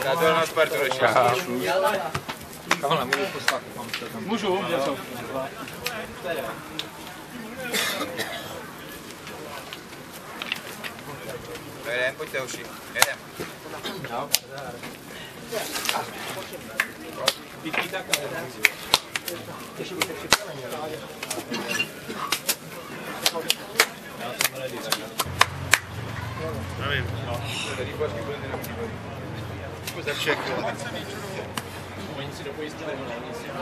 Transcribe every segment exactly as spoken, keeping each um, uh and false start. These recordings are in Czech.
Já to na Spartu došel. Kamala, můžu poslat? Můžu, něco. To jedem, pojďte uši, jedem. Ještě buďte připraveni. Já jsem ready, tak nevím. Za všechno. Oni si do pojistky nebo ne, oni si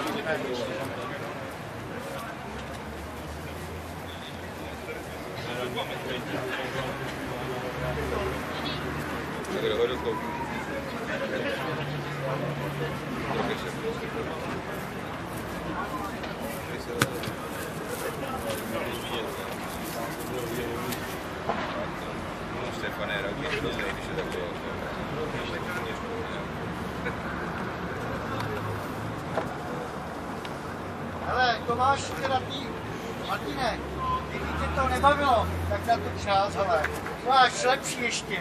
Tak dohodu koupím. Stefane, rok je to zde, když je takové. Hele, Tomáš, teda ty, Martine, kdyby tě to nebavilo, tak na to čas, hele. Máš lepší ještě.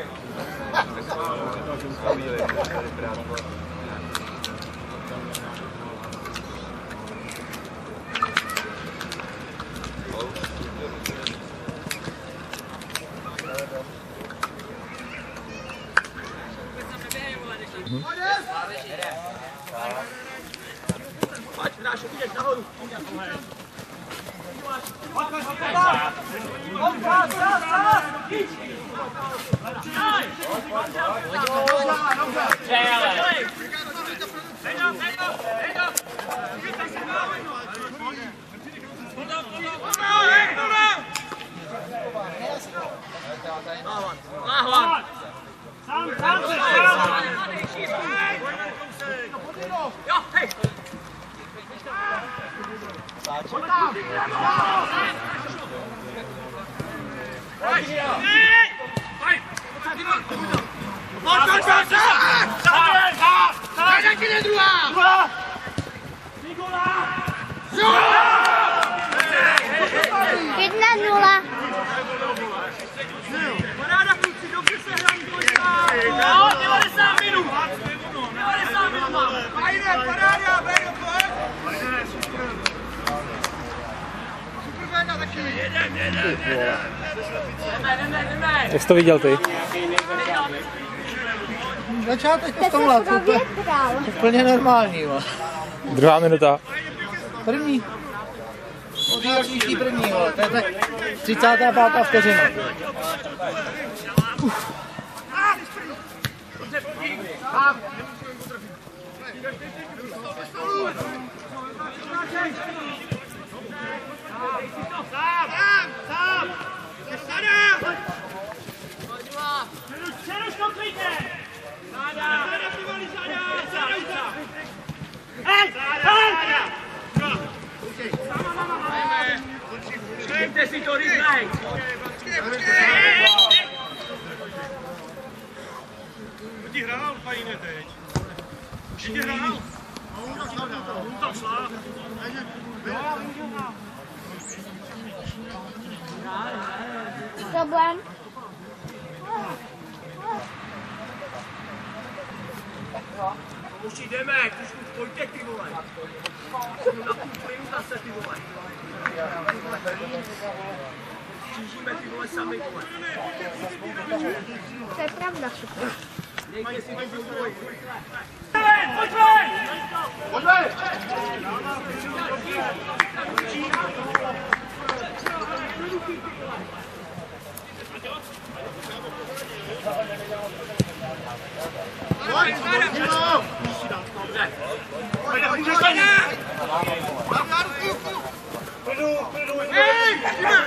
Ať dáš vidět nahoru. Láhvan! Sám, sám se, sám! Jo, hej! Pojď tam! Pojď! Pojď! Pojď! Pojď! Druhá! Jedna nula. Paráda, kluci, dobře se hrají, no, devadesát minut! devadesát minut máme! Fajne, paráda, Béjo, pojď! Supervéna taky! Jedem, jedem, jedem! Jdeme, jdeme, jdeme! Jak jsi to viděl ty? Začátek po tomhle, to je úplně normální, jo. Druhá minuta. První. Odrážící první, vole. To je tak třicátá pátá vteřina. Sám, sám! Sada! Přeruš konfliktně! Sada! Sada! Sada! Hej! Hej! Dejte si to, rychlej! Ti hrál, fajně teď. Ti hrál? Útok šla. Problém. Už jdeme, už už pojďte ty vole. Na půl plynu zase ty vole. Čížíme ty vole sami vole. To je pravda. Dejte si to vole. Pojď ven! Pojď ven! Pojď, dobře. Můžeš to nějak! Plynu, plynu, hej!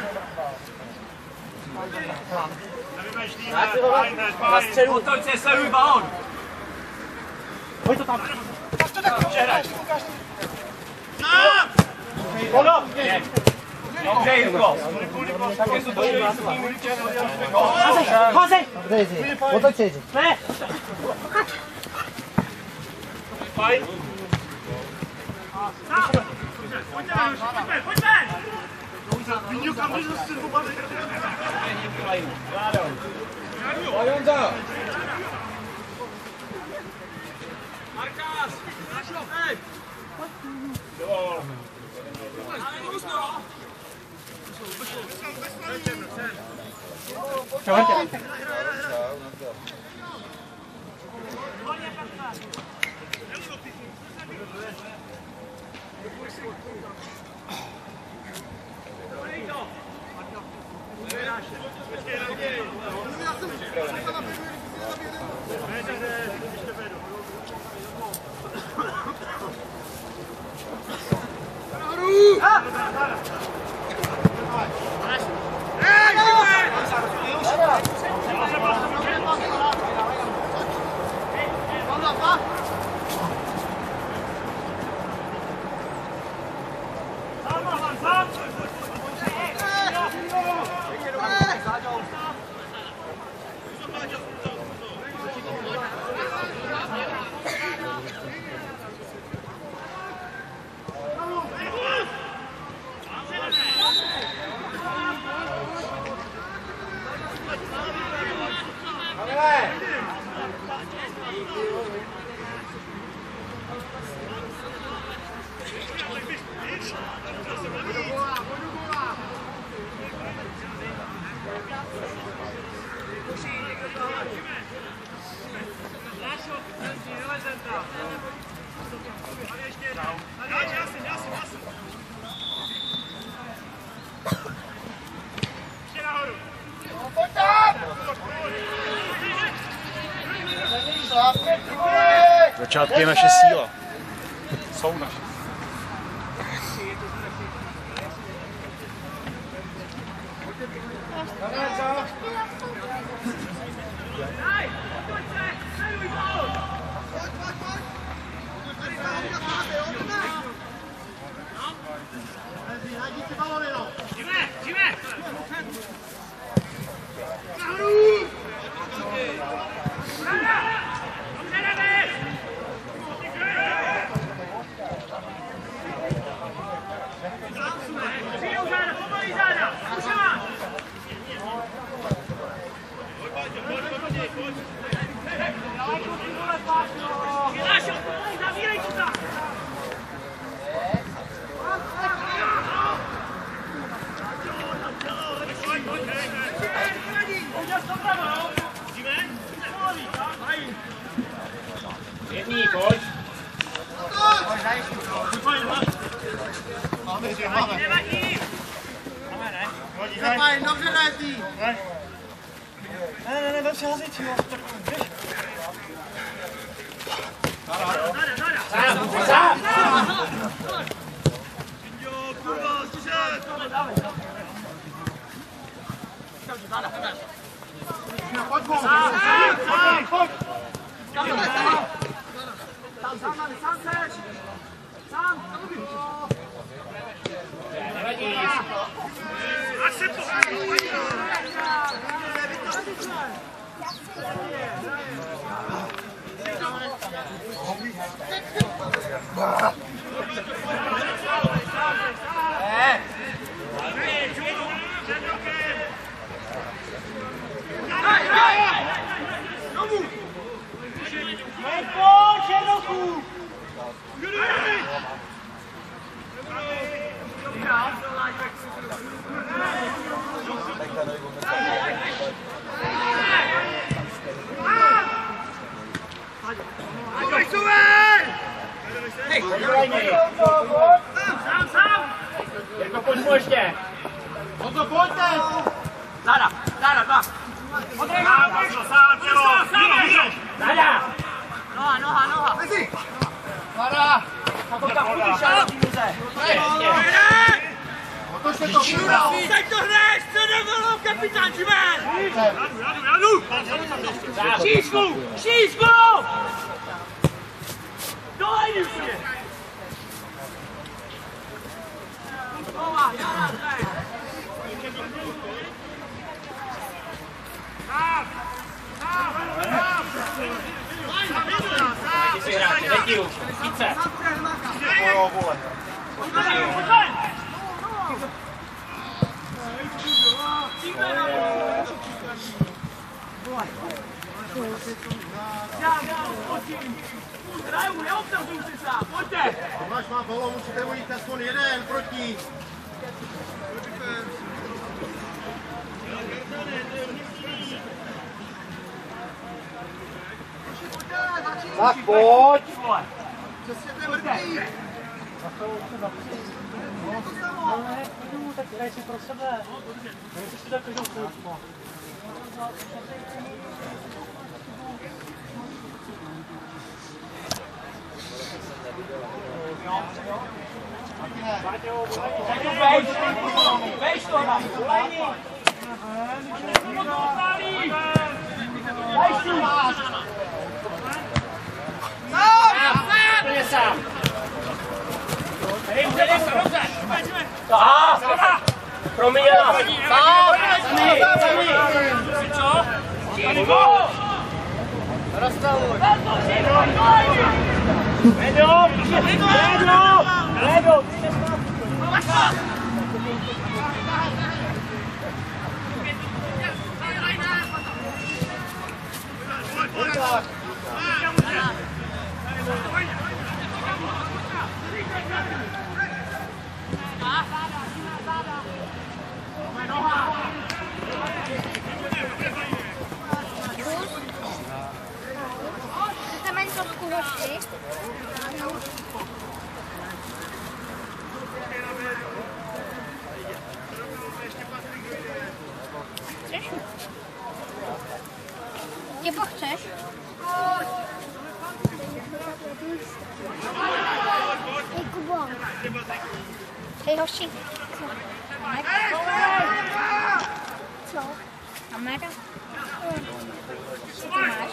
Na středu. Otoč se, sleduj balón. Pojď to tam. Přehraj. Polo! Dobře, Jirko. Tak je to to, že Házej, házej! Otoč se, Jiří. Ne! Fajn. Pojďte, pojďte, pojďte! Vidíš, kam můžeš zase pobavit? Pojď, Honza! Markář! Našo! Hej! Začátky je naše síla. Jsou naše. Jedný, pojď. Máme, že máme. Nevadí. Máme, ne? Zapaj, dobře letí. Ne, ne, ne, ne, dobře házit, jo. Zada, zada. Zada. Indio, kurva, zkušet. Pojď, pojď. Pojď. Sám, sám, sám seš! Sám! Nevadí! Ať se to hodí! Sám, sám! Jako pojď mu ještě! No to pojďte! Záda, záda, dva! Sám, sám, tělo! Záda! Noha, noha, noha! Mezi! Zada! A to tam budeš, ale ty muze! Otočte to, kurva! Teď to hneš! Co nevolou kapitán Živen! Jadu, jadu, jadu! Šíšku! Šíšku! Dolejni už mě! Nova, jada, zde! Sám! Sám! Sám! Ty si hrát, teď už, chyť se! Jo, vole. Já, já, odpustím! Hraju! otevřu si sám, pojďte! Tomáš má balón, musíte mu jít aspoň jeden proti. Tak pojď! Přesně ten mrtvý! Tak hraj si pro sebe. Nejsi si dát každou chvilku. Bejš to, hra! Lejni! Bejš tu! Sám! Sám! Hej, můžete se rozdat! Aha! Promiň, Jana! Sám! Sami! Sami! Co? Číko! Rozstavuj! Vedo! Vedo! Vedo! Chceme trošku hořky. Chceš? Ty pochceš? Hej, Kubo. Hej, hoši. Co? Kamera? Co ty máš?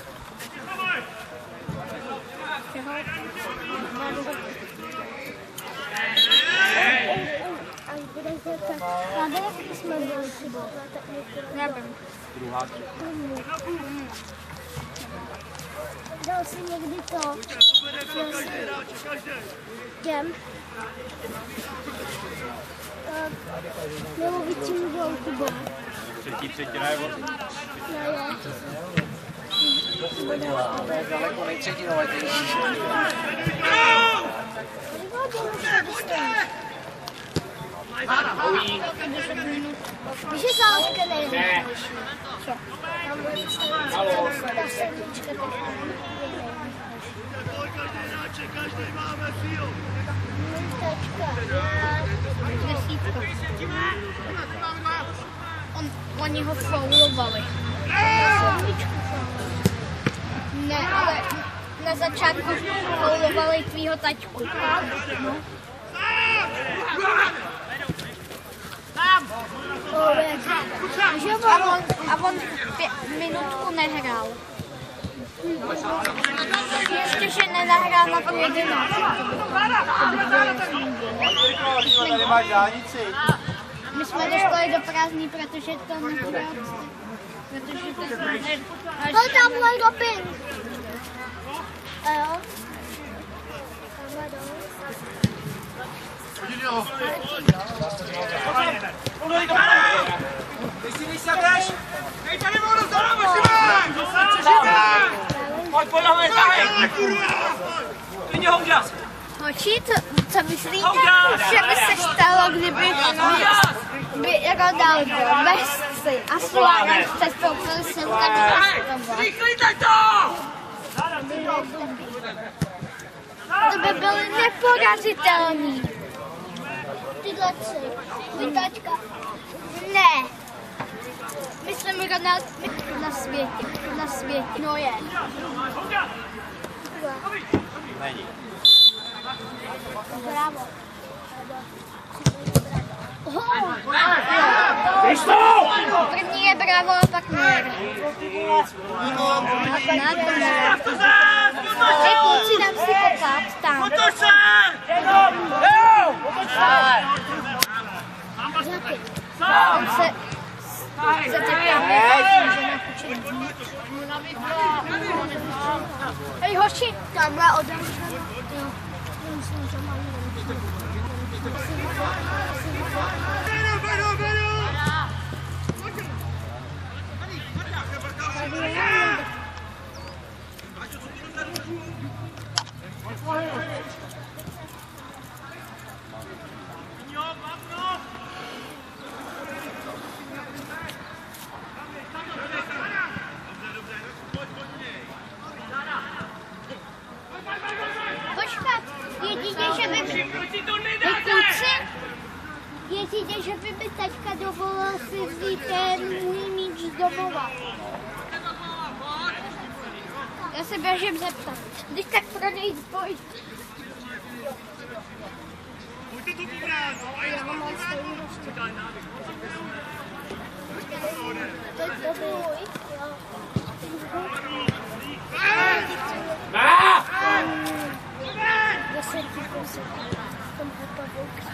Čeho? Ale bude to tak. Ale jak jsme byli chybu? Nevím. Druhá. Dal jsi někdy to? Dal jsi těm? Nebo většinu byl Kubo. Třetí, třetí nebo? No je. Daleko nejtřetinové ty. Víš, že záležka nejde? Ne. Co? Halo. Ta sedmička Každý máme sílu. Desítka. On, oni ho faulovali. Ne, ale na začátku faulovali tvýho taťku. No. A on, a on pě, minutku nehrál. Ještě, že nenahrál na tu jedenáct. My jsme došli do prázdný, protože to nebude odstřed. Protože to jsme... Pojď tamhle Robin! A jo? Tamhle dolů. Ty si vysadeš! Dej tady vodu, zadu, musíme! Pojď, pojď, ahoj, zahej! Klidně Houďas! Hoči, co, co myslíte, že by se stalo, kdyby by Rodal byl Messi a Suárez přestoupil sem tady na Stava? Rychlíte to! To by byl neporazitelný. Tyhle tři. Vytačka. Ne. Myslím Ronald na světě. Na světě. No je. Není. Bravo. První je bravo a pak ne. Hej kluci, dám si kopat tam. Otoč se! On se, se teďka hej hoši, tamhle odemřeme. Jo, myslím, že mám Počkat, jedině, že by mi... Vy kluci, jedině, že by mi teďka dovolil si vzít ten můj míč z domova. Já se běžím zeptat. Když tak prodej zboj. Já mám ale stejný ještě. To je to můj, jo. Deset kusů. V tomhle pavouku.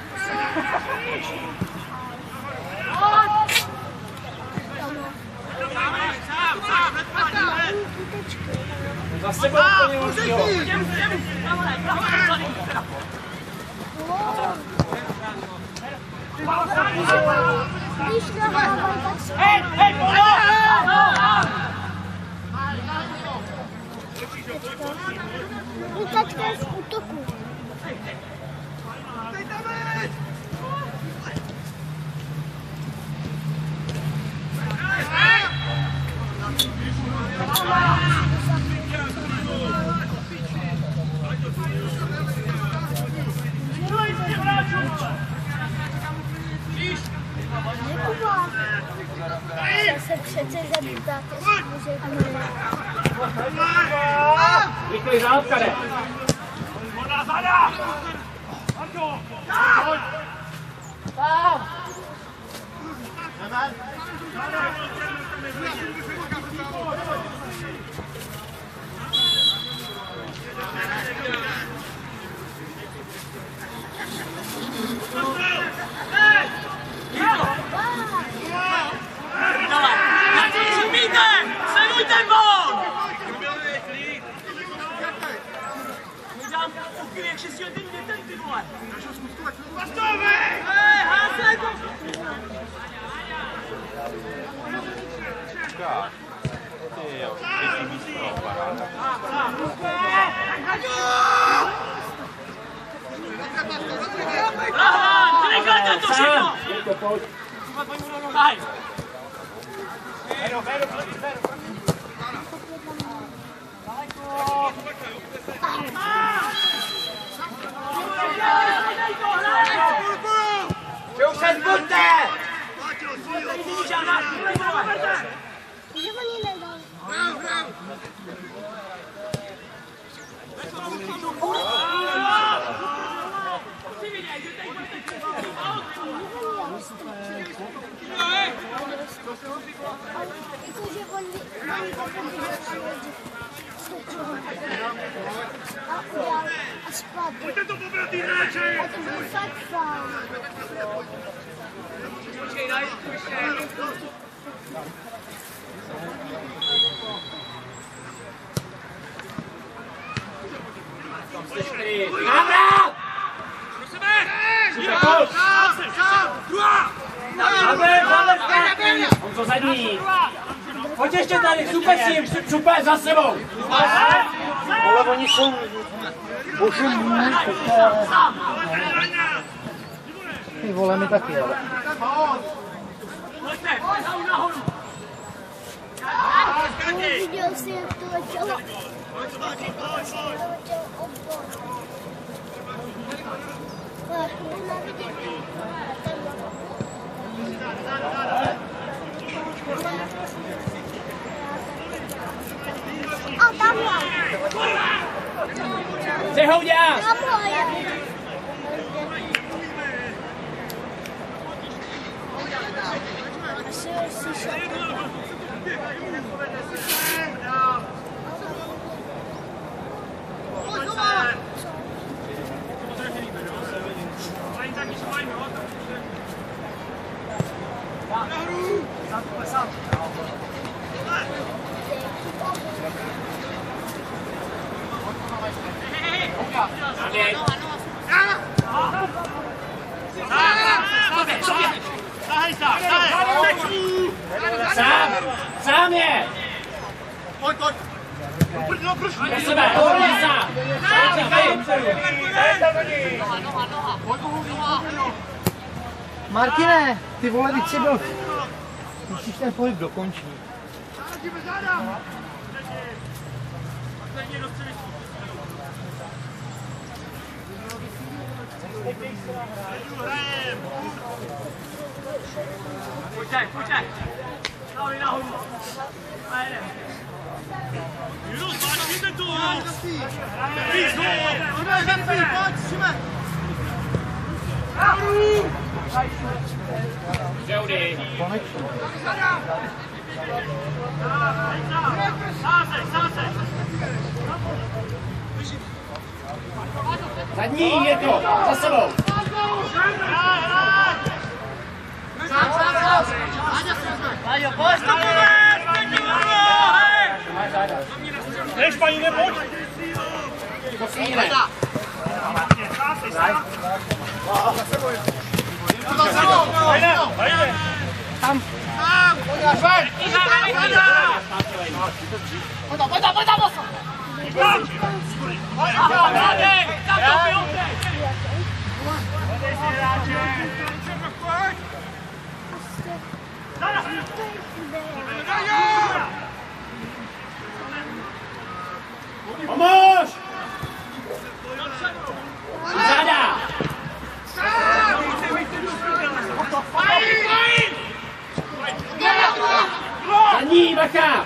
Zase byl úplně úzkýho. Když nahrávám, tak se... Hej, hej, Teďka je v útoku. Se přece zeptáte, jestli může Rychlý řádka jde. Sledujte bol! Dám ukryt, jak šestí letý dětem, ty vole! Hej, házej to! Ty jo, třetí místo, paráda. Aha, trikajte to všechno! Hej! Fejdo, fejdo, fejdo. Že už se zbuďte! Že oni nedal. Jakože oni mají takový a udělal a spadl. Pojďte to pobrat, ty hráči! A to byl fakt fajn. Počkej, daj, Návrat! Pro sebe! Super, pojď! Druhá! Máme, máme zpátky! On to zadní! Pojď ještě tady, super s tím, super za sebou! Ale oni jsou... Bože můj, ty vole mi taky, ale... Pojďte, nahoru, nahoru! Viděl jsi, jak to letělo? A tamhle! Přehoudě! Tamhle je! Asi si šel. Sám! Sám je! Pojď, pojď! Do sebe! Pojď sám! Pojď, Martine, ty vole, ty si byl. Musíš ten pohyb dokončit. Pojďte, pojďte. Nahoru, nahoru. A jedem. Jdu, zvážíme tu! Výzvu! Pojď, Šime! Jody. Konečně. Sázej, sázej! Zadní, je to, za sebou. Sám, sám, sám! Láďa se vezme! Láďo, pojď to povést! Pojď to povést! Než paní, nepojď! Poslední ne. Sázej, sázej! Hajde, hajde! Tam! Tam! Pojď až ven! Pojď tam, pojď tam, pojď tam! Aha, mladej! Tam to pilotej! Pojď si, hráče! Pojď! Zada! Pomož! Zada! Zadní, bacha!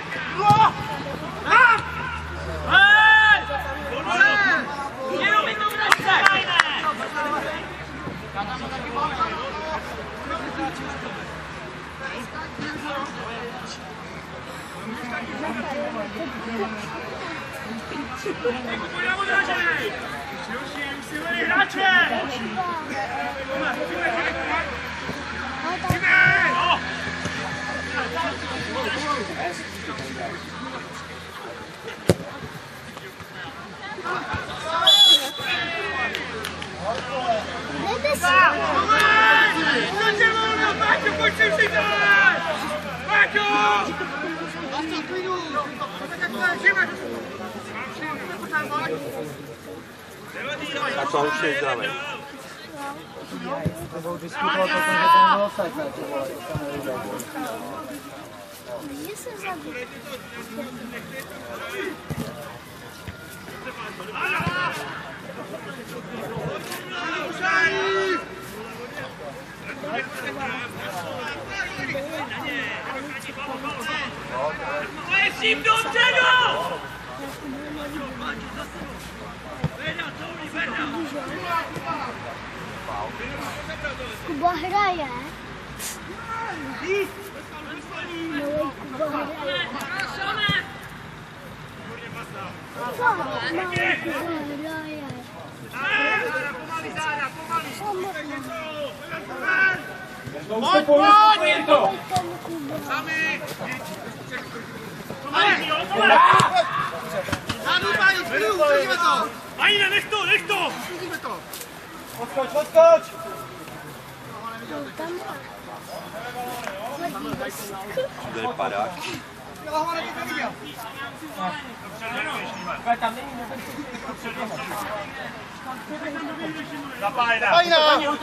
A to už je zdravé. Budou diskutovat o tom, že ten nosať na to vole, to se nevíde. Mně se zabít. Pojď dopředu! Kuba hraje. Nový Kuba hraje. Co? Nový Kuba hraje. Pojď, pojď! Sami! Zadupaj, zbyl, udržíme to! Ajde, nech to, nech to! Udržíme to! Odskoč, odskoč! To je padák. Jo, ho není neviděl. Zapájna! Fajna!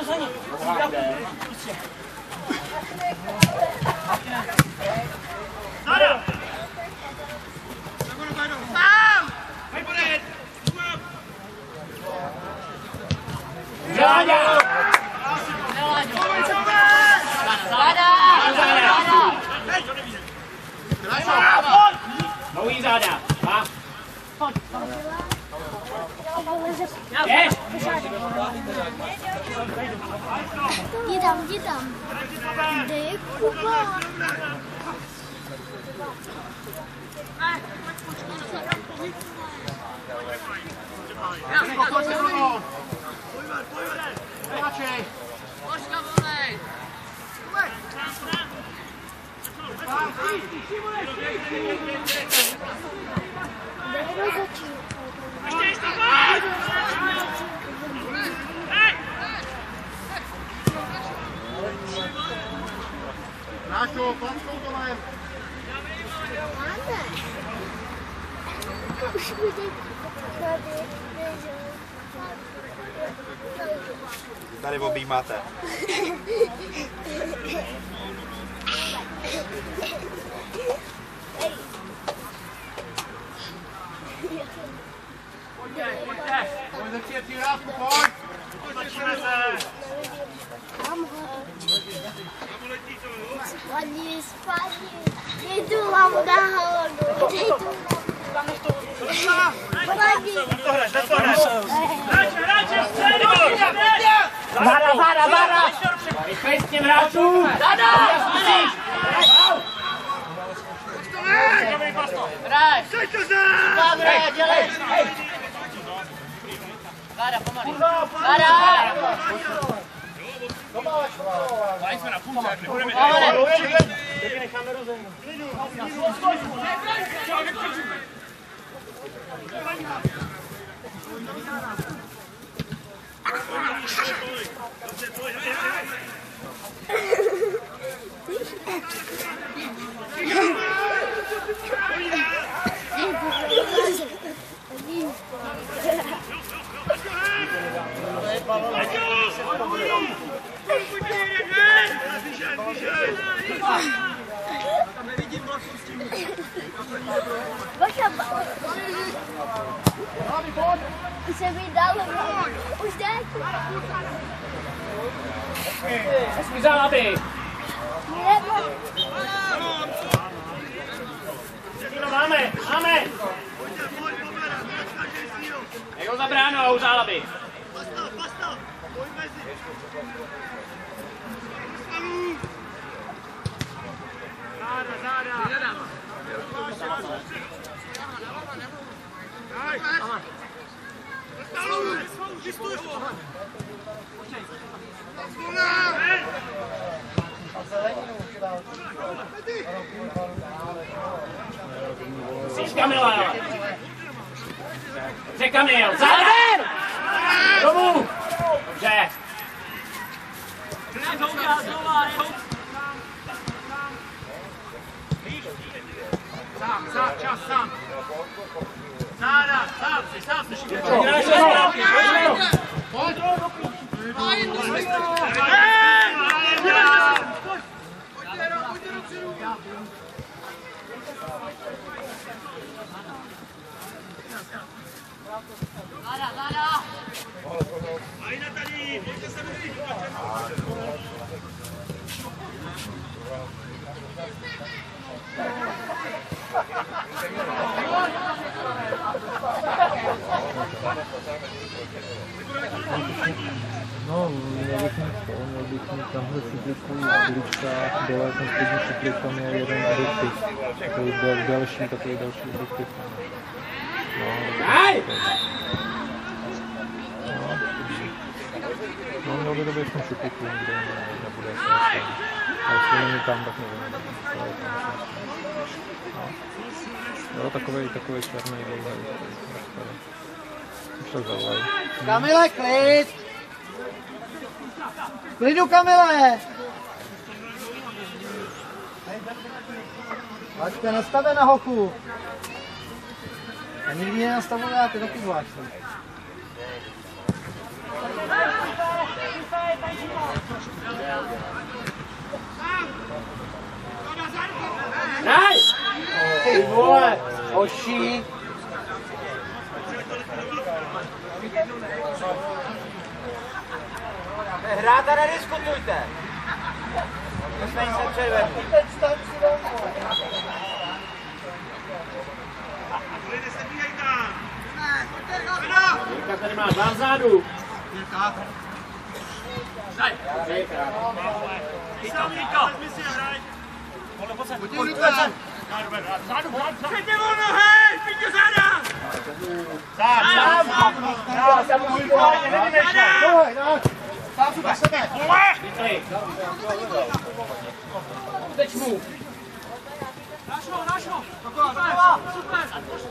Zada! Tam! Hej, bude! Záda! Nový záda. A? Je! Jdi tam, jdi tam. Kde je Kuba? Ještě, ještě, pojď! Hej! Nášo, pan s Koutovem. Máme. Už bude tady. Tady objímáte. Pojďte, pojďte. Pojďte třetí rávku, pojď. Začíme se. Spadni, spadni. Dej tu lavu na hlavu. Dej tu lavu. Spadni. Hráče, hráče, středu. Vára, vára, vára! Rychlej s tím hráčům! Dada! Musíš! Hraj! Sejte se! Hej, dělej! Vára, pomalý. Vára! Tady jsme na půlce, jak nebudeme Teď necháme rozhodnout. Už se vydal, už jdeš. Hezký zálaby! Máme, máme! Jako za bránou, zálaby! Záda, záda. Musíš Kamila! Dobře Kamil, závěr! Domů! Dobře! Sám, sám, čas, sám. Záda, sám si, sám si. Pojď! Záda, záda. Ajna tady, pojďte se mít. No, měl bych mít to, měl bych mít tamhle šuplíku v uličkách, dole jsem spodní šuplíkám je jeden objektiv. Takový del, delší, takový další objektiv. No, Hej! no, měl by to být v tom šuplíku, kde nebude se nastavit. A jestli není tam, tak nevím. No. Jo, takový, takový černý dlouhý. Už tak zavolají. Kamile, klid! Klidu, Kamile! Ať nastavě na hoku. A nikdy nenastavuji já, ty taky zvláštní. Hej! Ty vole, hoší. Hráte, nediskutujte! To jsme jim se převedli. Jirka tady má dva vzadu. Daj! Sám, Jirko! Pojď, Pěťte volno, hej! Pěťte záda! Sám, sám! Sám, sám musí pohodně, nevymešlej! Sám super sebe! Rychlej! Teď mu! Dáš ho, dáš ho! Super, super!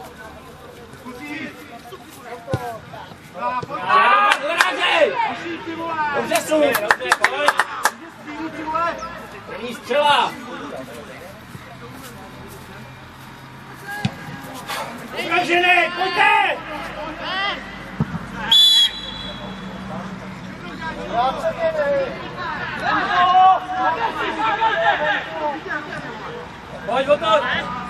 Dorazej! Dobře jsou! Dobře, pojď! První střela! Zražený, pojďte! Já přeměnej. Pojď o to!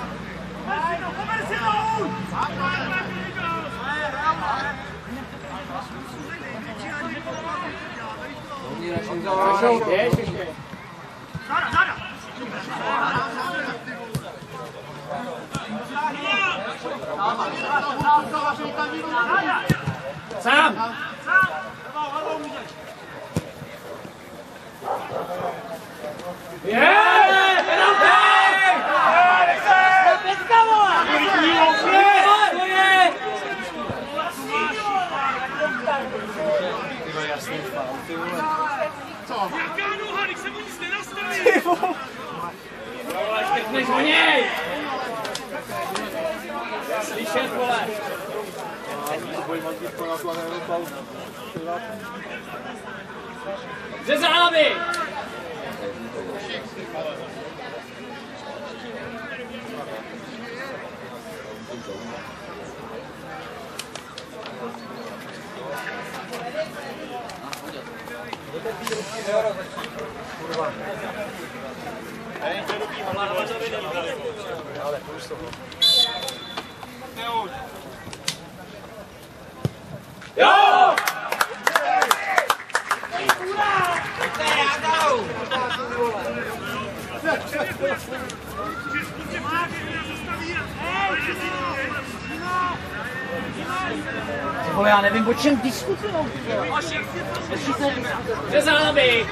Sám! Je! Jaká noha, když se mu nic nenastaví! Než o něj! Slyšet, vole! Ze zálavy! Jo! Vole, já nevím, o čem diskutujou. Ze zálavy!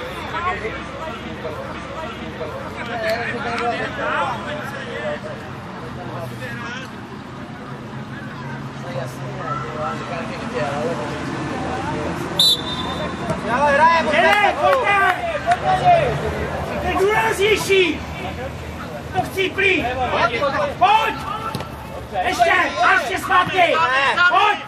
Já hrajem, Jde, pojďte! Jde důraznější! To chcíplí! Pojď! Ještě! A ještě zpátky! Pojď!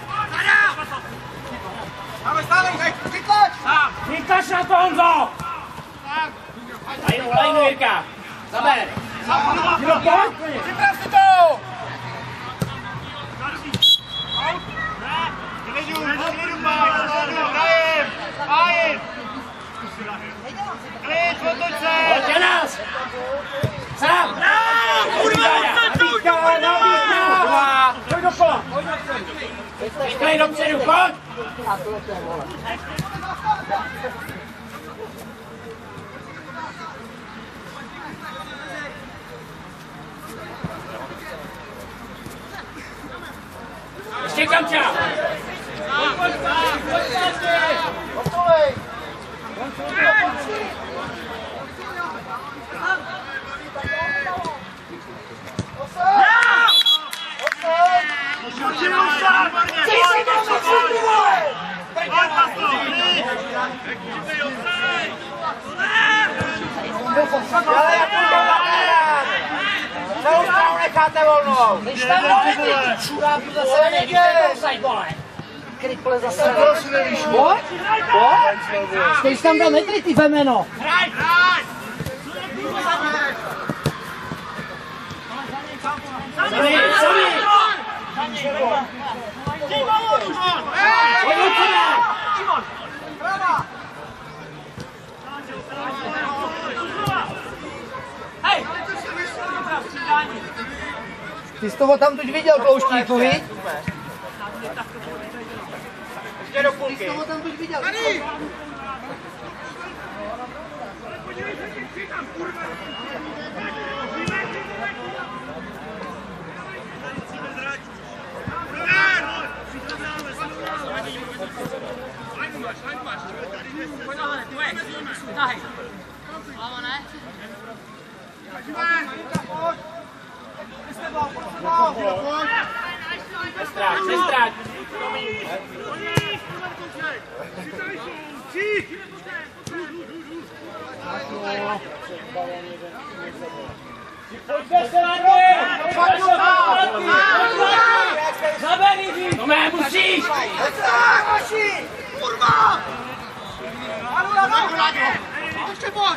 Máme stávej, vytlač! Vytlač na to, Honzo! Lajnu, lajnu, Jirka! Zaber! Jiro, pojď! Připrav si to! Pojď na nás! Sám! Nabídka, nabídka! Pojď do kola! Rychlej dopředu, pojď! Ještě Kamča! Pojď, pojď, pojď, Opolej! Ale jak to máme? Celou stranu necháte volnou! Když tam vole, ty čuráku zase nevíš, ten offside, vole. Kriple zase. Pojď, pojď. Stojíš tam dva metry, ty femeno. Hraj, hraj! Sami, sami! Pojď do kola! Hej! Ty jsi toho tam tuď viděl, Klouštíku, viď? Ještě do půlky. Ty jsi toho tam tuď viděl. Nestráť, nestráť! Pojďte se na ně! Pojďte se na ně! Zaberi říct! No mé, musíš! Kurva! Ano, ano, ano! Ještě pojď!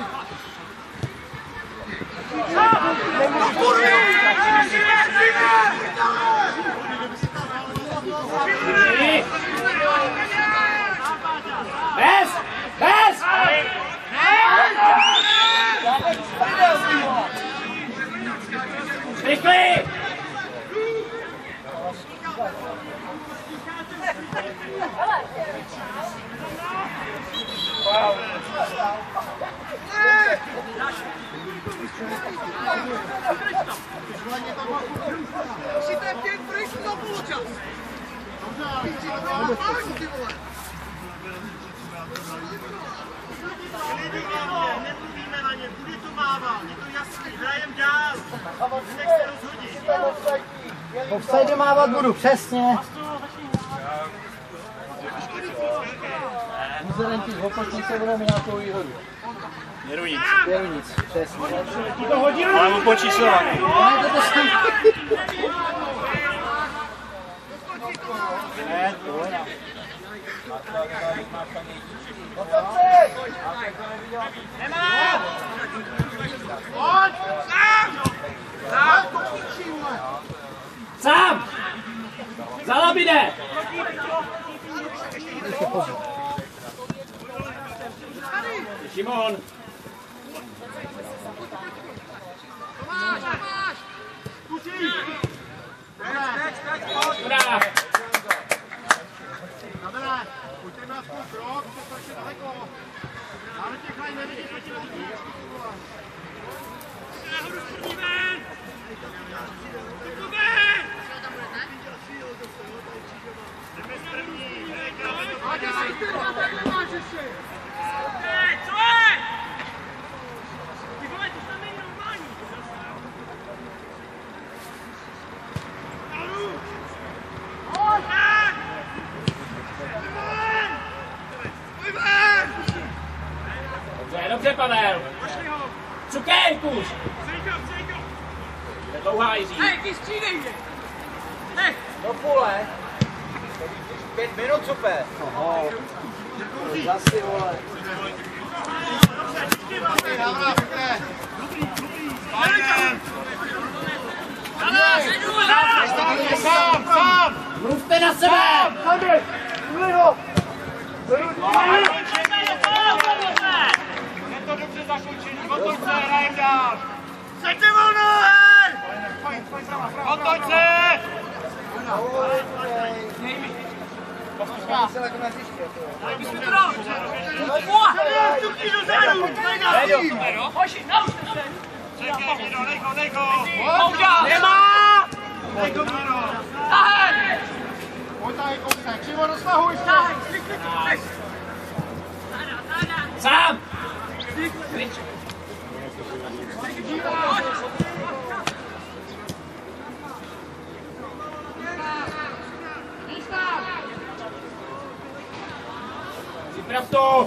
Bez! Bez! Musíte vtět pryč za poločas. Nemluvíme na ně, bude to mávat, je to jasný, hrajem dál. Nech se rozhodit. Offside mávat budu, přesně. Vzhledem v opačnice budeme mít nějakou výhodu. Jedu nic. Jedu nic, přesně. Mám upočíslovat. Ne, to jsem... Ne, to je. Nemá! Pojď! Sám! Sám! Sám! Za Labine! Šimon! Tomáš! Tomáš! Kusí! Teď, teď, teď! Dobrá! Zabele! Pojďte na svůj krok, přestaňte daleko! Dále těch lajn nevidí, co ti hodí! Nahoru skurví ven! Skurví ven! Jdeme z první! Ádě si ty dva takhle máš ještě! Hej, co je? Ty vole, to tam není normální! Nahoru! Pojď! Pojď ven! Dobře, dobře, Pavel! Pošli ho! Cukej, kus! Přejkal, přejkal! To je dlouhá, Jiří. Hej, ty střídej mě! Hej! Do půle. Pět minut, super. Oho. Zasi, vole. Sám, sám! Mluvte na sebe! Tady! Mluví ho! Je to dobře zakončený, otoč se, hrajem dál! Seďte volno, hej! Otoč se! My jsme to dali! Vstupni do zádu! Hoši, naučte se! Čekej, Míro, nej ho, nej ho! Nemá! Nej ho, Míro! Zahej! Pojď tady, kousek, Křivo, roztahuj se! Sám! Připrav to!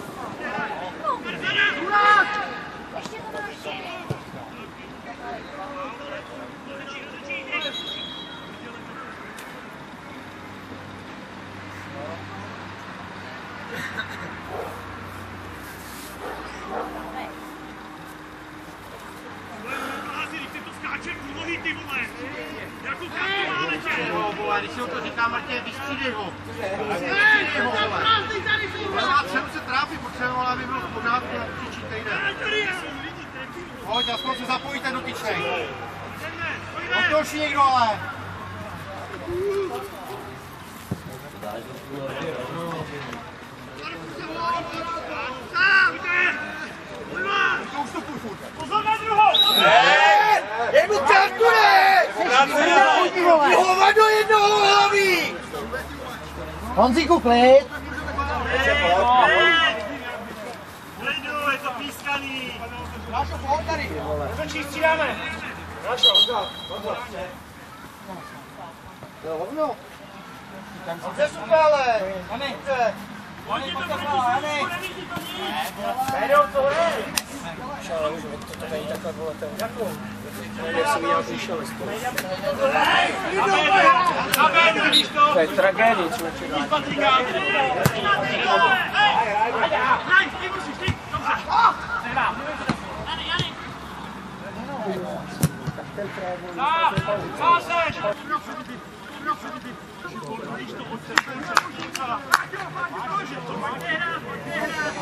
Když si ho to říká, Martě, vystřídej ho. Vystřídej ho, vole. Nemá cenu se trápit, potřeboval, aby byl v pořádku na příští týden. Pojď, aspoň se zapojíte do tyčnej. Otočí někdo, ale. Pozor na druhou! Dej mu čárku, ne! Hovado jednoho hlaví! Honzíku, klid! Klidu, je to pískaný! Lášo, pohoď tady! Točí, střídáme! Lášo, Honza, Honza. Jo, hovno. Dobře, super, ale! Dobře. Oni to proto nevidí to nic! Péro, co hej? Ale už to tady takhle bylo ten. Jakou? Jak jsem měl přišel z toho. Zabej, vidíš to? To je tragédie, člověče. Víš, Patrika! Hej, ty musíš, ty! Dobře! Sám! Sám seš! Víš to, od se půjča. Pojďte hrát, pojďte hrát!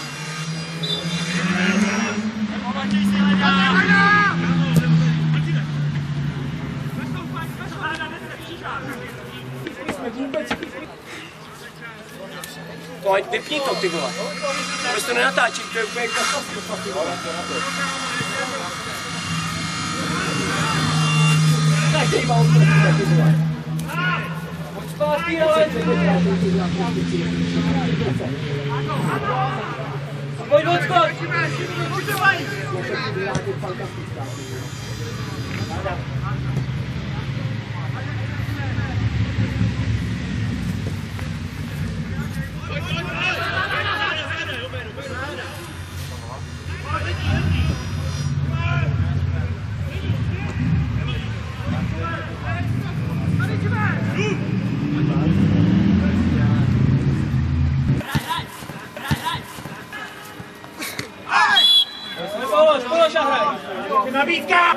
Nepovažuj si hledá! Vypni to, ty vole. Vůbec to nenatáčí, to je úplně katastrofa, ty vole. Každý má odprstí, ty vole. Pojď zpátky, ale... Pojď odskok! Nabídka!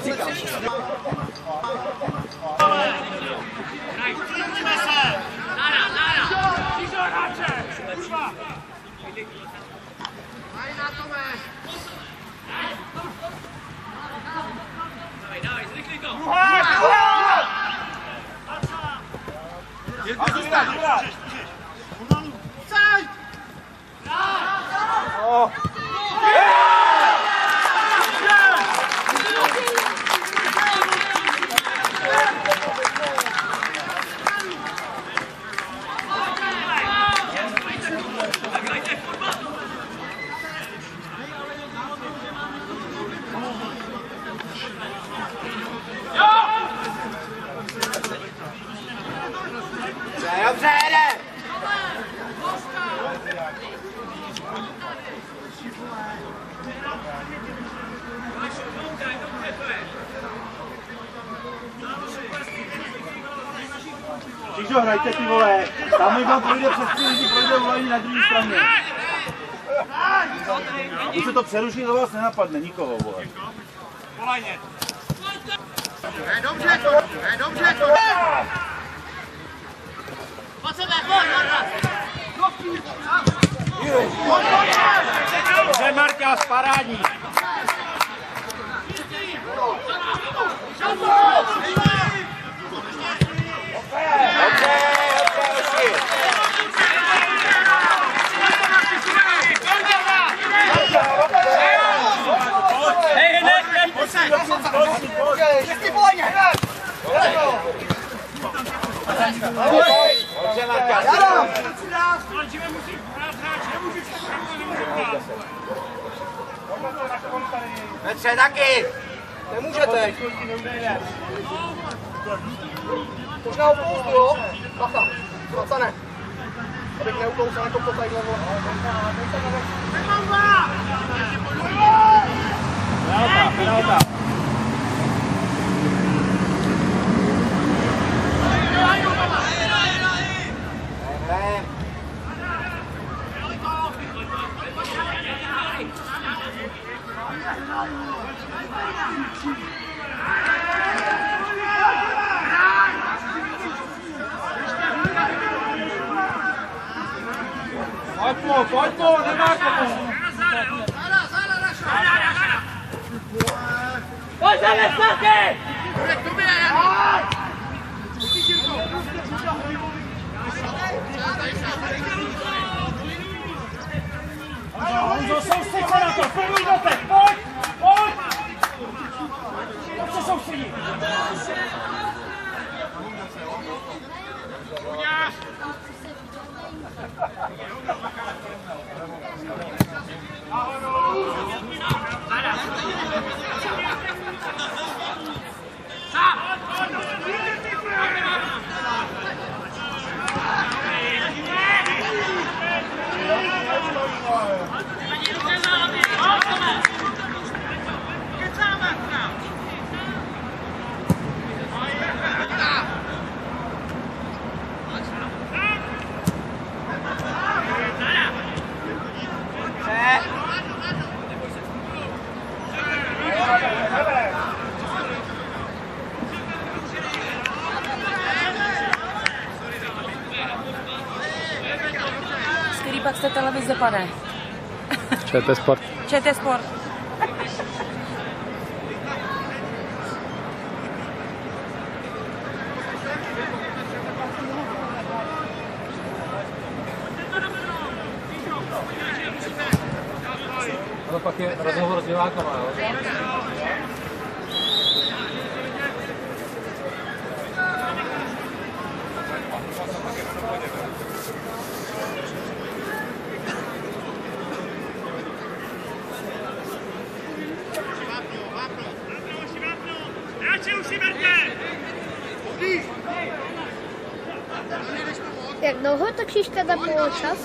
Dobře, jede! Čižo, hrajte ty vole, tam iba projde přes ty lidi, projde volání na druhé straně. Už se to přeruší, to vás nenapadne, nikoho, vole. Volajně. Je dobře to, je dobře to! Pojď sebe, pojď, pojď! Dobře, Marťas, parádní. Hej, hned, hned, pojď se! Ještě pojď! Dobře, Marťas! Petře, taky! Nemůžete. Možná opouzdu, jo? Bacha, vracane. Abych neuklousal jako po tadyhle. Penalta, penalta. Pojď mu, pojď mu, nemá komu. Pojď za nesnaky! Honzo, soustřed se na to, první dotek, pojď, pojď! Pojď se soustředit! Z který pak jste televize, pane? ČT Sport. ČT Sport. je rozhovor s divákama, jo? Jak dlouho točíš teda poločas?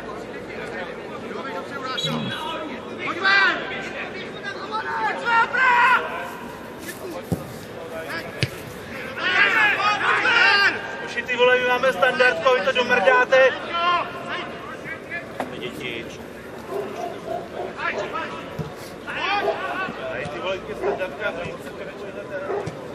Uši, ty vole, my máme standardko, vy to domrdáte. Děti. Daj, ty vole, ty standardka, a to jim se konečně za terén.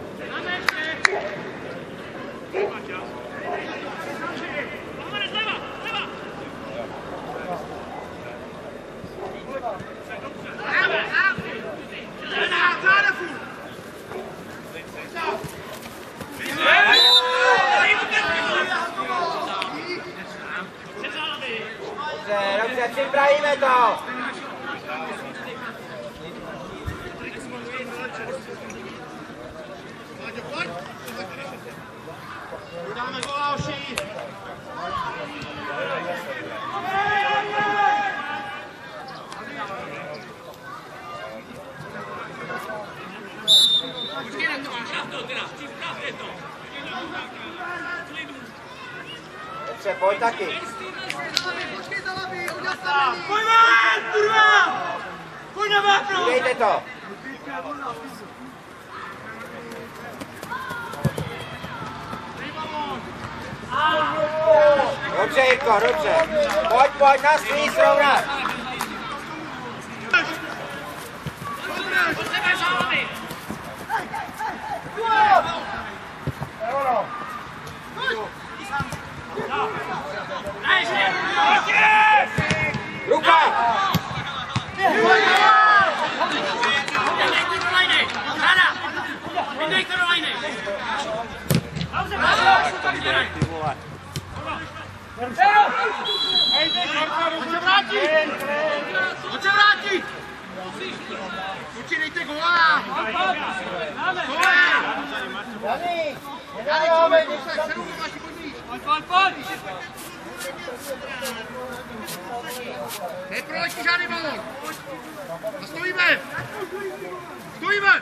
Dobře, dobře, připravíme to! Dáme gola, oši! Dobře, pojď taky. Pojď ven, kurva! Pojď na vápno! Dejte to. Dobře, Jirko, dobře. Pojď, pojď, na svý srovnat. Ruka! Pojď se vrátit! Pojď se vrátit! Kluci, dejte gola! Dani! Dani, máme, když se sedm do vaší podmíš! Pojď, pojď, pojď! Neproletí žádný balon! A stojíme! Stojíme!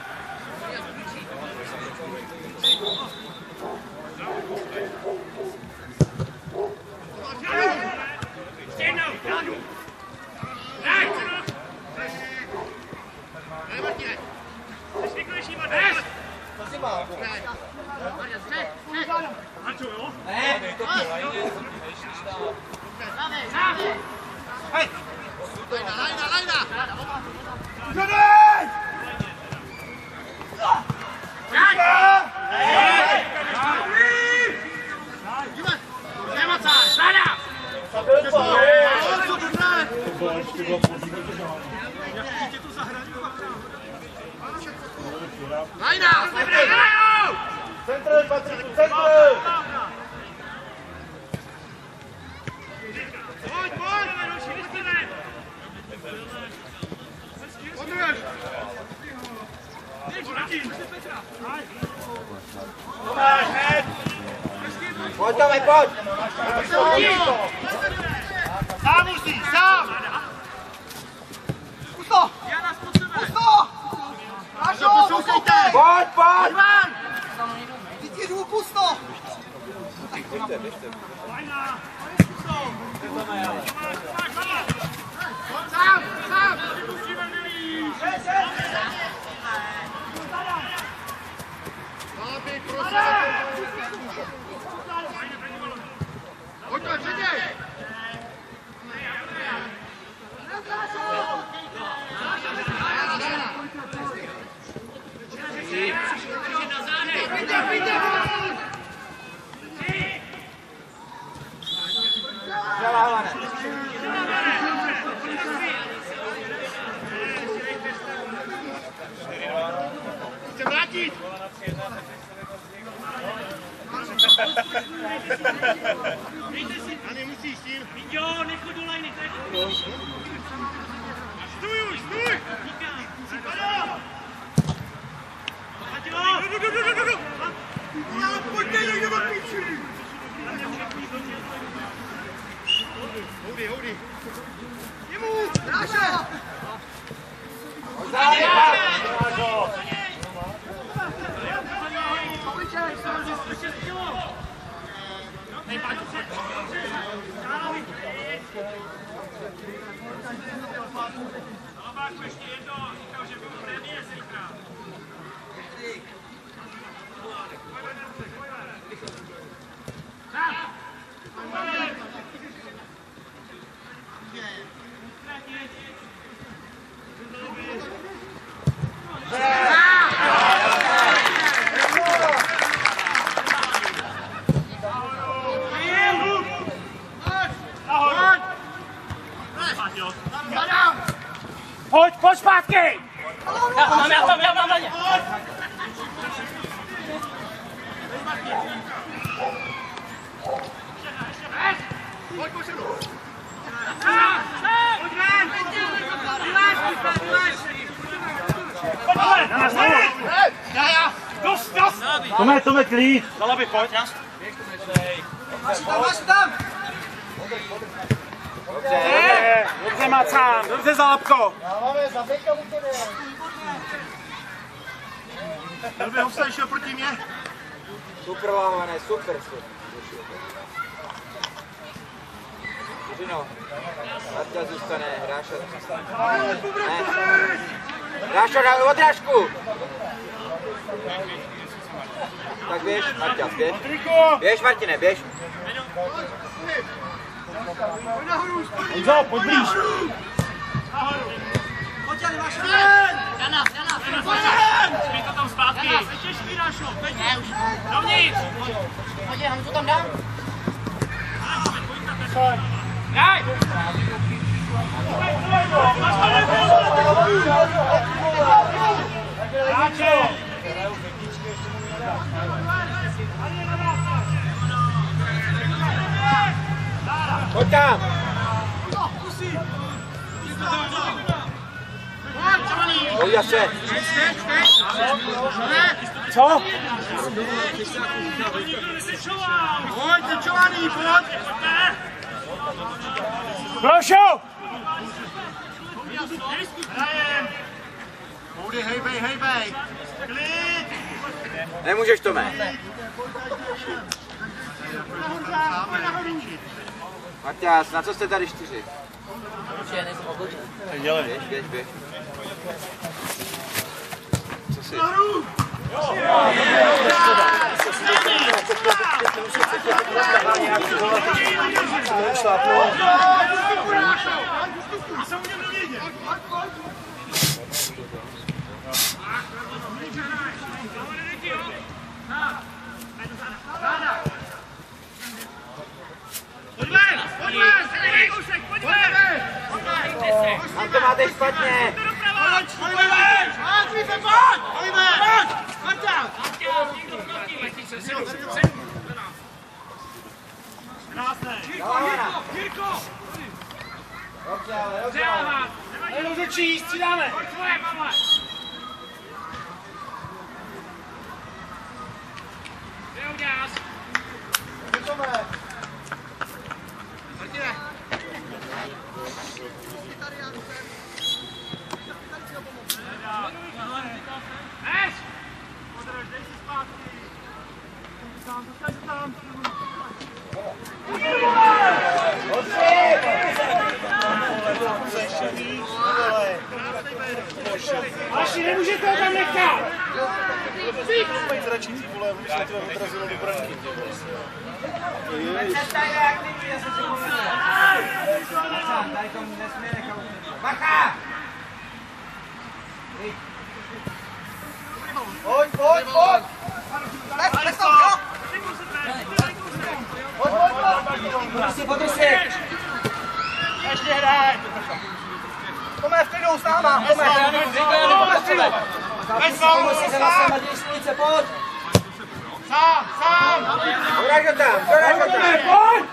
Ještě jednou, Jánu! Hraj! Ne, Martine! Jsi rychlejší, Martin! Co si má? Hančo, jo? Ne? Hej! Lajna, lajna, lajna! Lajna! Centr, Patriku, centr! Pojď, pojď! Podrž! Tomáš, hned! Pojď, Tome, pojď! Sám musí, sám! Zkus to! Zkus to! Lášo, poslouchejte! Pojď, pojď! Ivan! Ty ti řvu, pust to! Sám, sám! Babi, prosím! Pojď to, předěj! Zdrava, Helene. Chce vrátit! A nemusíš tím. Jo, nechoď do lajny, tak. Stůj už, stůj! Houdy, houdy. Pojď, pojď zpátky! Já mám, já mám, já mám na ně! Pojď, pojď se mnou! Pojď ven! Vyláž, vyláž, vyláž! Pojď ven! Na nás, znovu! Já, já! Dost, dost! Tome, Tome, klid! Za laby, pojď. Máš tam, máš tam! Dobře, dobře Macán, dobře za labko. Dáváme, zabejka mu to jde. Dobře, Hofsa šel proti mě. Super lámané, super, super. Jiřino, Marta zůstane, Hráša zůstane. Ne. Hrášo, dá odrážku. Tak běž, Marta, běž. Běž, Martine, běž. Honzo, pojď blíž. Pojď, Jany, máš ven! Jana, Jana, pojď ven! Smí to tam zpátky. Jana, sečeš Mírášo, pojď. Ne, už. Dovnitř. Pojď, já mu to tam dám. Daj! Hráče! Pojď tam. Pojď se. Co? Pojď, tečovaný, pojď! Prošel! Hrajem! Houdy, hejbej, hejbej! Klid! Nemůžeš, Tome. Maťas, na co jste tady čtyři? Určitě nejsem oblíbený. Tak dělej. Běž, běž, běž. Co jsi? Tam to máte špatně. Dobře, ale dobře. Jenom začí, střídáme. Pojď tvoje, Pavle. Kde uděláš? Jdeme. Martine. Hned! Podrž, dej si zpátky. Tam, zůstaň tam. Vaši, nemůžete ho tam nechat! Zračí ty vole, my jsme to odrazilo do branky. Tady to nesmí nechat. Bacha! Pojď, pojď, pojď! Tak, tak to, jo! Pojď, pojď, pojď! Podrž si, podrž si! Ještě hraj! Tome, v klidu, s náma! Tome, Tome, v klidu! Veď sám, Musí se na sebe, když stůjce, pojď! sám, sám! Doráž ho tam, doráž ho tam! Pojď!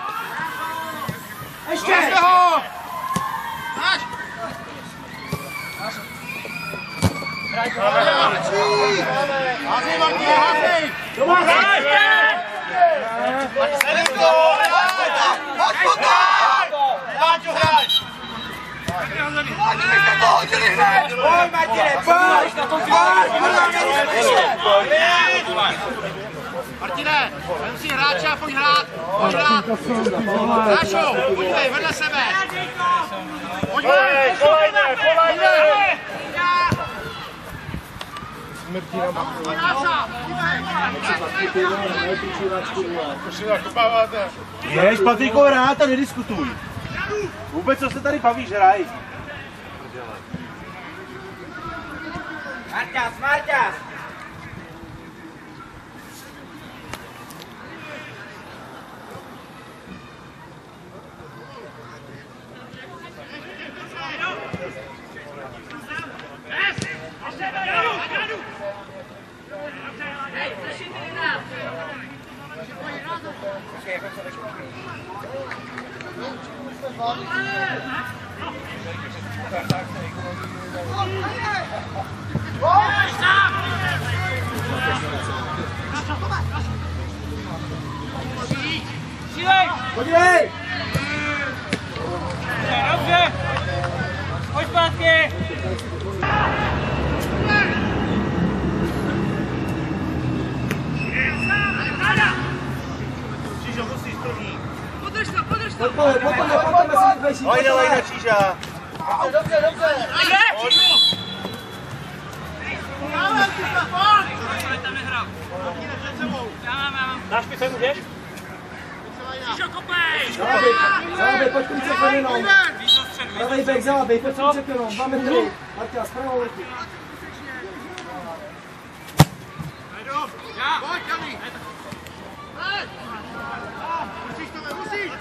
Ještě! Ještě ho! Máš! Házej, Martin, házej! Tomáš, Láďo, hráč! Pojď, Martine, pojď! Martine, vem si hráče a pojď hrát! Pojď hrát! Hrášo, pojďte, vedle sebe! Pojďme! Kolejne, kolejne! Jež, Patriko, hrát a nediskutuj. Vůbec, co se tady bavíš, hraj. Marťas, Marťas! Podívej! Dobře! Pojď zpátky! Čížo, musíš první. Podrž to, podrž to! Pojď, pojď, pojď, pojď, Pojď, dej na Číža. Dobře, dobře! Jde! Čížu! Tam nehrál. Já mám, já mám. Na špice můžeš? Čížo, kopej! Zábej, pojď klíček plněnou. Pravej bek, zábej, pojď klíček plněnou. Dva metry. Marťas, pravou ruku. Pojď, Jany! Musíš to, musíš!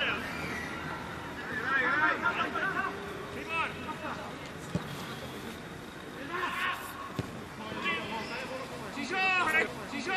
Čížo! Čížo!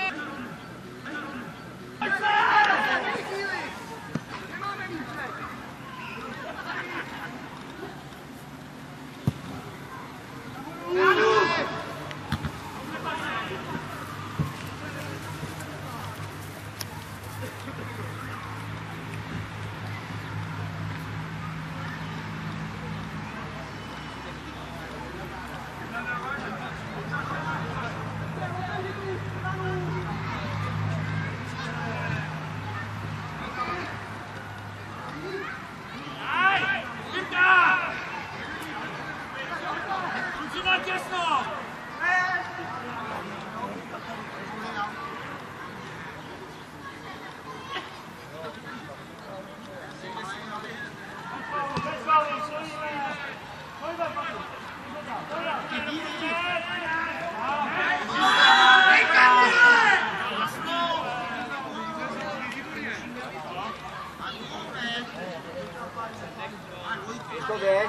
To běž.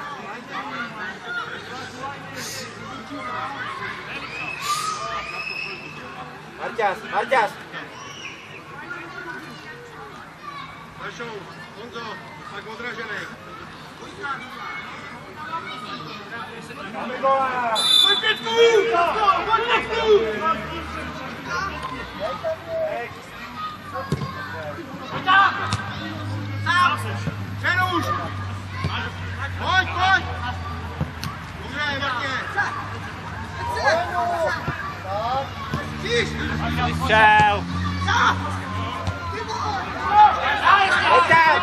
Marťas, Marťas! Našou, Honzo, tak odražený. Máme gola! Pojď pětku! Pojď pětku! Pojď tam! Tam! Přeruš! Pojď, pojď! Dobře, Martě! Tíž! Střel! Pojď tam!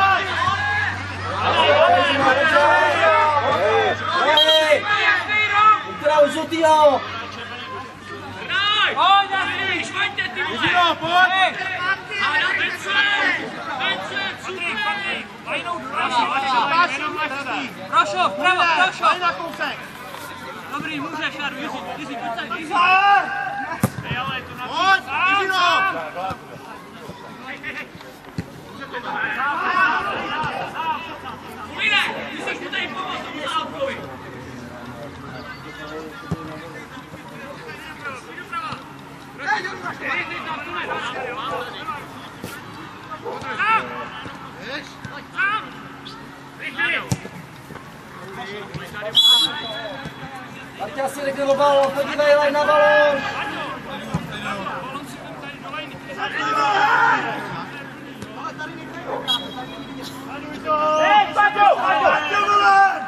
Která už žlutýho! Pojď, Jasný! Švaňte, ty vole! Jezino, pojď! Vence! Vence! Super! Lajnou Prošo, vpravo, prošo! Daj na kousek! Dobrý, můžeš, Jadu, Jiří, Jiří, pojď tady, Jiří! Pojď, Jezino! Uline, ty jsi tu tady pomoct tomu Zálkovi! Marťa si řekne o balón, podívej, lej na balón. Hej, Paťo! Paťo, vole!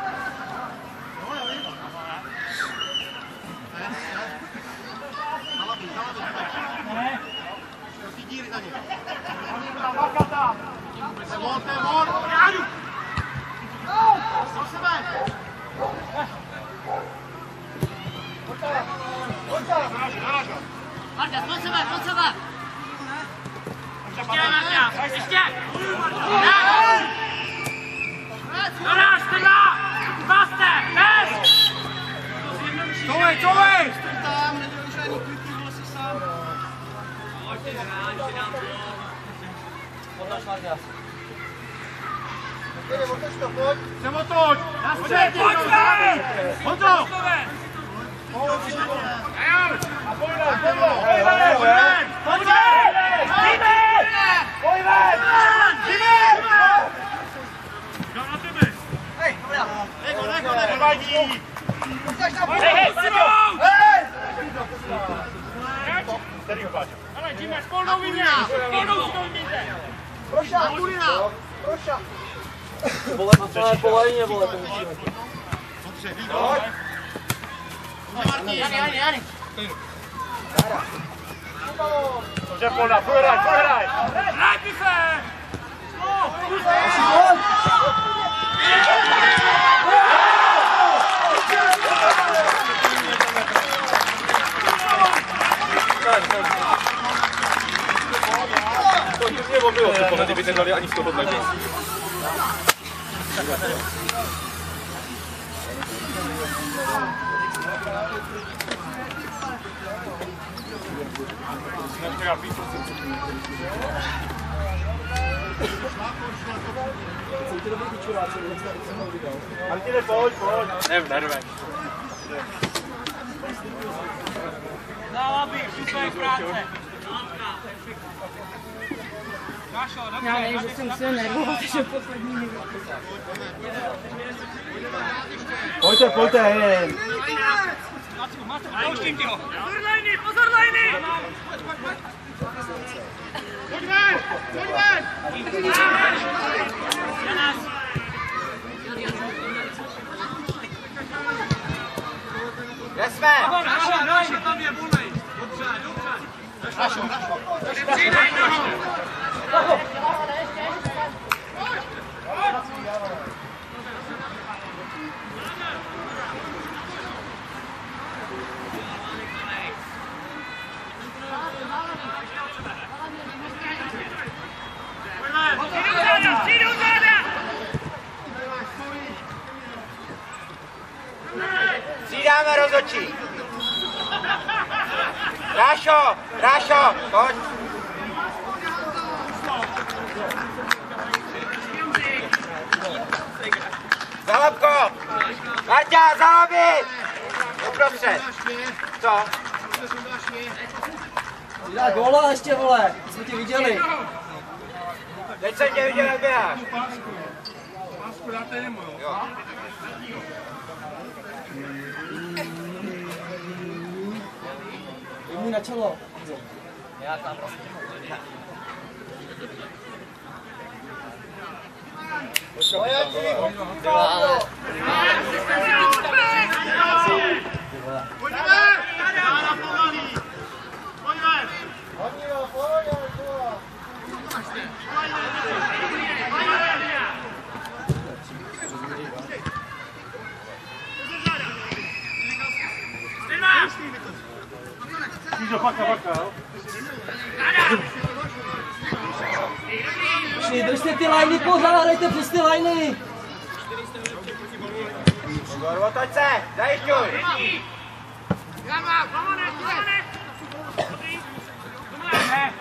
Marta, pojď sebe, pojď sebe! Ještě, Marta, ještě! Donáš, teda! Paste, bez! Čovej, čovej! Tam, nedělíš ani kliky, byl si sám. Otoč, Marťa. Otoč to, pojď. Jsem otoč! Pojď, pojď, pojď! Hoto! A pojď ven, pojď ven! Pojď ven! Pojď ven! Pojď ven! Pojď ven! Jdou na tebe! Hej, dobrá. Nego, nego, nego. Nevadí! Hej, hej, Paťo! Hej! Který ho, Páťo? Ale Jimmy, spolnou vyměň! Spolnou si to vyměňte! Proša, Kulina! Proša! Vole, na polejně, vole, to musíme. Pojď! Jani, Jani, Jani! Dobře, Polna, prohraj, prohraj! Hraj, Pife! To mě omylo, že tohle kdyby nedali ani z toho taky. Martine, pojď, pojď! Ne, nerveš. Dala bych, super práce! Já nevím, že jsem se nervoval, že poslední minut. Pojďte, pojďte, jen. Pozor lajny, pozor lajny! Pojď ven, pojď ven! Kde jsme? Naša, naša, tam je volnej. Dobře, dobře. Naša, naša. Přijde jednoho. Přidáme rozhodčí. Rášo, Rášo, pojď. Zalobko! Marťa, zalobi! Uprostřed. Co? Dá góla ještě, vole, jsme tě viděli. Teď jsem tě viděl, jak běháš. Pásku dáte jemu, jo? Jo. Jdu na čelo. Já tam prostě. Tížo, paka, paka, jo? Šli, držte ty lajny pořád, hrajte přes ty lajny. Otoč se, zajišťuj. Gáma, komonek, komonek! Ne!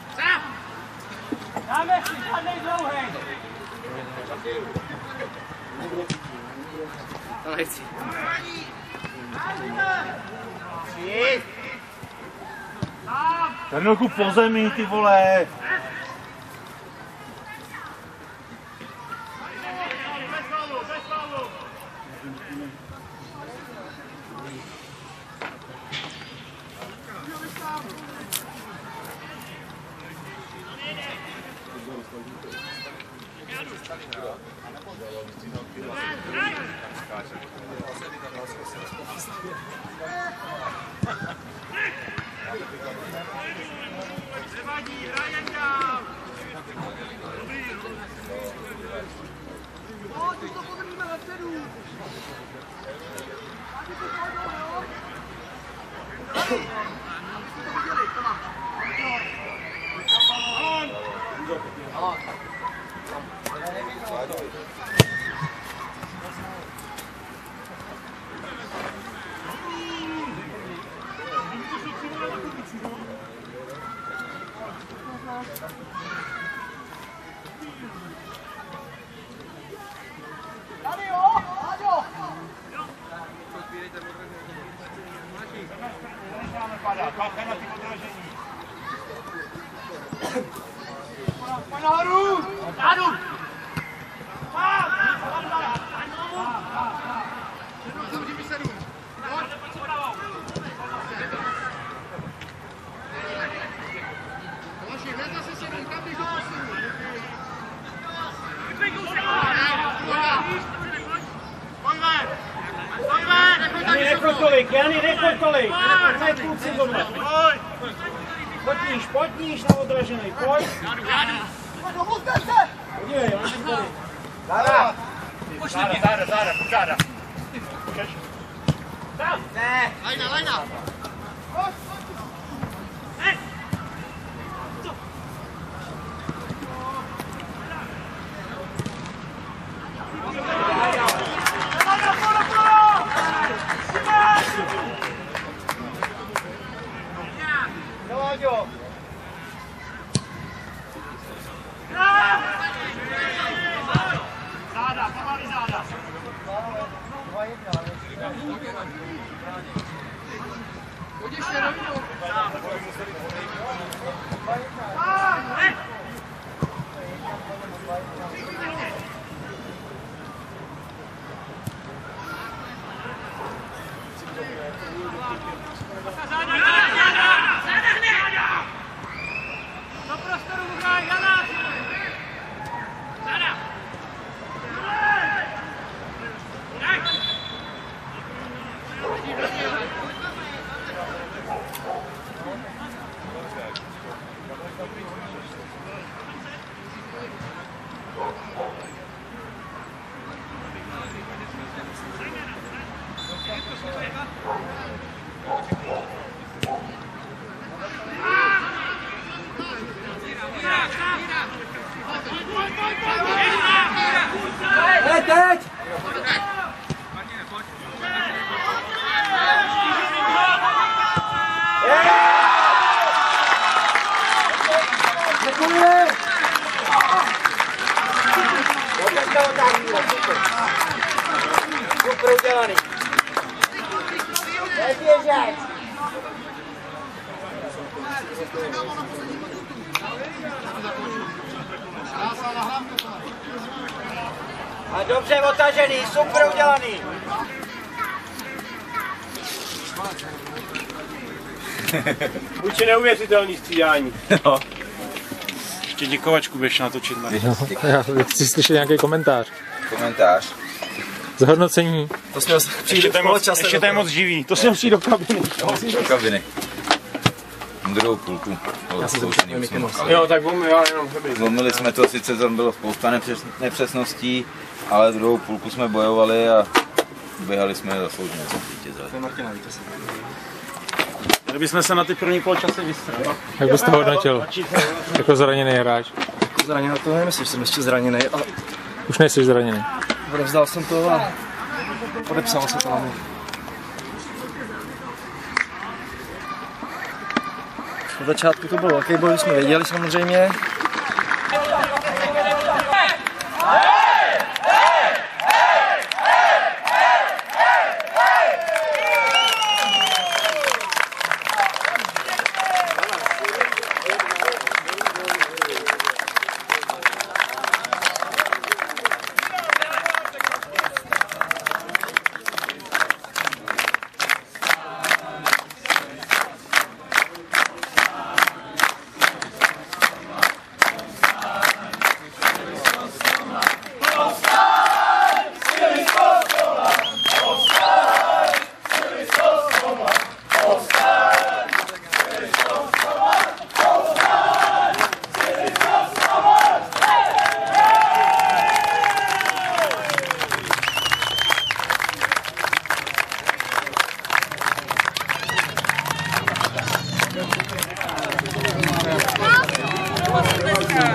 Dáme si žádnej dlouhej! To nechci. Ten ruku po zemi, ty vole. Nechod tolik, Jany, nechod tolik! Nechod kluci doma! Pojď, pojď níž na odražený, pojď! Podívej, máš tady. Záda! Záda, záda, záda, záda. Tam! Ne! Lajna, lajna! Záda, pomalý záda. Pojď ještě rovnou. Do prostoru hraj, Jana! Záda! Teď, teď! Super udělaný. Neběžet. A dobře otažený, super udělaný. Buď neuvěřitelný střídání. No. Ještě děkovačku běž natočit. No, já chci slyšet nějaký komentář. Komentář. Zhodnocení. To jsme Ještě to je moc, ještě to je moc živý. To jsem přijít do kabiny. Do kabiny. Druhou půlku. Jo, tak bum, já jenom chyby. Zlomili jsme to, sice tam bylo spousta nepřes, nepřesností, ale druhou půlku jsme bojovali a běhali jsme zaslouženě, co vítězili. Kdybychom se na ty první poločasy vystrali. Jak bys to hodnotil? Jako zraněný hráč. Jako zraněný, to nemyslím, že jsem ještě zraněný, ale Už nejsi zraněný. odevzdal jsem to a podepsal se to na mě. Na začátku to byl velký boj, jsme věděli samozřejmě.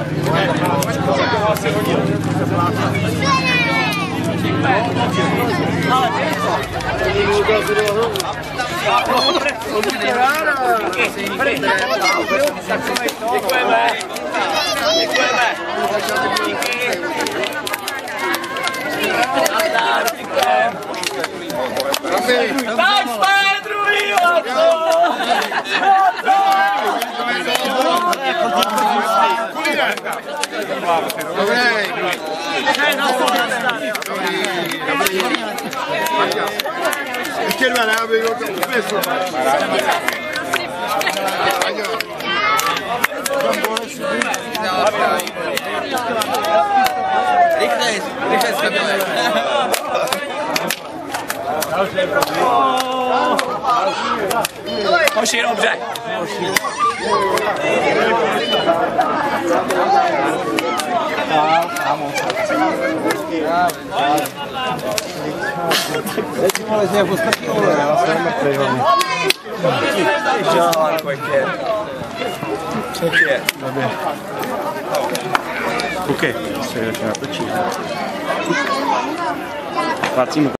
Děkujeme. Děkujeme. Díky. Tak jsme druhý, Ještě dva náby, jo, to úplně super. Rychlej, rychlej jsme byli. Hoši, dobře. OK, se natočí. Vracíme.